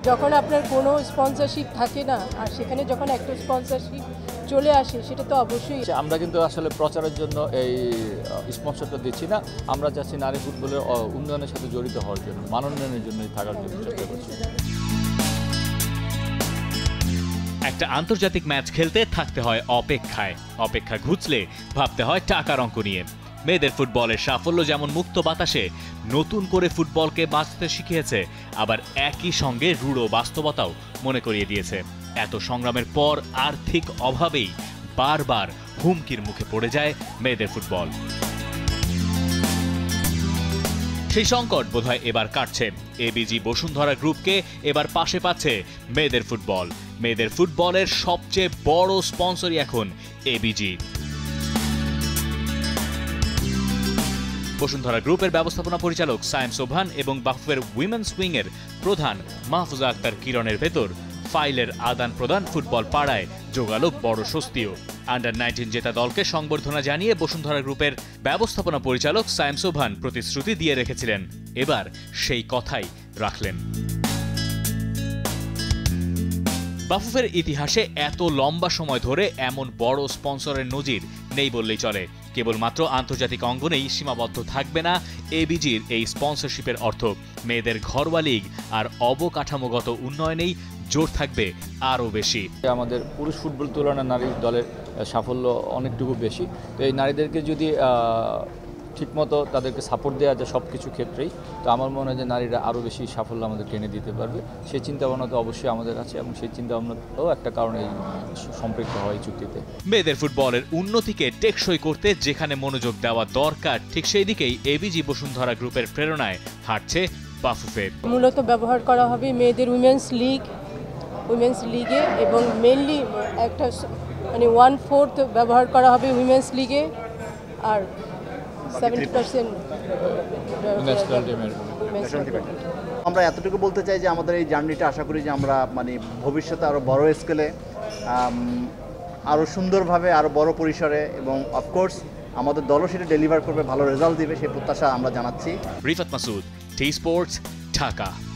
যখন আপনার কোনো স্পন্সরশিপ থাকে না আর সেখানে যখন একটা স্পন্সরশিপ চলে আসে সেটা তো অবশ্যই। আমরা কিন্তু আসলে প্রচারের জন্য এই স্পন্সরটা দিচ্ছি না, আমরা চাচ্ছি নারী ফুটবলের উন্নয়নের সাথে জড়িত হওয়ার জন্য, মানোন্নয়নের জন্যই থাকার জন্য চেষ্টা করছি। একটা আন্তর্জাতিক ম্যাচ খেলতে থাকতে হয় অপেক্ষায়, অপেক্ষা ঘুচলে ভাবতে হয় টাকার অঙ্ক নিয়ে। মেয়েদের ফুটবলের সাফল্য যেমন মুক্ত বাতাসে নতুন করে ফুটবলকে বাঁচতে শিখিয়েছে, আবার একই সঙ্গে রূঢ় বাস্তবতাও মনে করিয়ে দিয়েছে। এত সংগ্রামের পর আর্থিক অভাবেই বারবার হুমকির মুখে পড়ে যায় মেয়েদের ফুটবল। সেই সংকট বোধহয় এবার কাটছে। এবিজি বসুন্ধরা গ্রুপকে এবার পাশে পাচ্ছে মেয়েদের ফুটবল। মেয়েদের ফুটবলের সবচেয়ে বড় স্পন্সরই এখন এবিজি। বসুন্ধরা গ্রুপের ব্যবস্থাপনা পরিচালক সায়েম সোবহান এবং বাফুফের উইমেন্স উইং এর প্রধান মাহফুজা আক্তার কিরণের ভেতর ফাইলের আদান প্রদান ফুটবল পাড়ায় জোগালো বড় স্বস্তিও। আন্ডার-19 জেতা দলকে সংবর্ধনা জানিয়ে বসুন্ধরা গ্রুপের ব্যবস্থাপনা পরিচালক সায়েম সোবহান প্রতিশ্রুতি দিয়ে রেখেছিলেন, এবার সেই কথাই রাখলেন। বাফুফের ইতিহাসে এত লম্বা সময় ধরে এমন বড় স্পন্সরের নজির নেই বললেই চলে। কেবলমাত্র আন্তর্জাতিক অঙ্গনেই সীমাবদ্ধ থাকবে না এবিজির এই স্পন্সরশিপের অর্থ। মেয়েদের ঘরোয়া লীগ আর অবকাঠামোগত উন্নয়নেই জোর থাকবে আরও বেশি। আমাদের পুরুষ ফুটবল তুলনায় নারী দলের সাফল্য অনেকটুকু বেশি। তো এই নারীদেরকে যদি ঠিকমতো তাদেরকে সাপোর্ট দেওয়া যায় সব কিছু ক্ষেত্রেই, তো আমার মনে হয় যে নারীরা আরও বেশি সাফল্য আমাদেরকে এনে দিতে পারবে। সেই চিন্তাভাবনা তো অবশ্যই আমাদের আছে এবং সেই চিন্তাভাবনাও একটা কারণে সম্পৃক্ত হয় চুক্তিতে। মেয়েদের ফুটবলের উন্নতিকে টেকসই করতে যেখানে মনোযোগ দেওয়া দরকার, ঠিক সেই দিকেই এবিজি বসুন্ধরা গ্রুপের প্রেরণায় হাঁটছে বাফুফে। মূলত ব্যবহার করা হবে মেয়েদের উইমেন্স লিগে এবং মেনলি একটা মানে 1/4 ব্যবহার করা হবে উইমেন্স লিগে আর 70% আমরা এতটুকু বলতে চাই যে আমাদের এই জার্নিটা আশা করি যে আমরা মানে ভবিষ্যতে আরও বড় স্কেলে, আরও সুন্দরভাবে, আরও বড় পরিসরে এবং অফকোর্স আমাদের দলও সেটা ডেলিভার করবে, ভালো রেজাল্ট দিবে সেই প্রত্যাশা আমরা জানাচ্ছি। Rifat Masud, T sports, Dhaka.